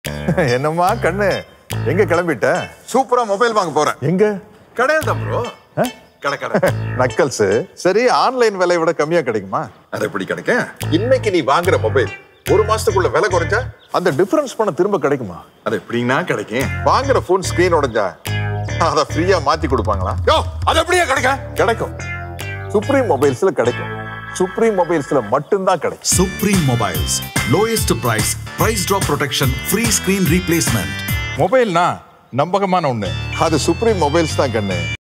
என்னம்மா கண்ணு எங்க கிளம்பிட்ட? சூப்பரா மொபைல் வாங்க போறேன். எங்க? கடையில் தான் ப்ரோ. கடை நக்கல்ஸ். சரி, ஆன்லைன் விலை விட கம்மியா கிடைக்குமா? அது எப்படி கிடைக்கும்? இன்னைக்கு நீ வாங்குற மொபைல் ஒரு மாசத்துக்குள்ள விலை குறைஞ்சா அந்த டிஃபரன்ஸ் பணம் திரும்ப கிடைக்குமா? அது எப்படின்னா கிடைக்கும்? வாங்குற போன் ஸ்கிரீன் உடைஞ்சா அதை ஃப்ரீயா மாத்தி கொடுப்பாங்களா? அது எப்படியா கிடைக்கும்? கிடைக்கும். சுப்ரீம் மொபைல்ஸ்ல கிடைக்கும். சுப்ரீம் மொபைல்ஸ்ல மட்டும்தான் கிடைக்கும். Supreme Mobiles. Lowest price, price drop protection, free screen replacement. மொபைல்னா நம்பகமான ஒண்ணு. அது சுப்ரீம் மொபைல்ஸ் தான் கண்ணு.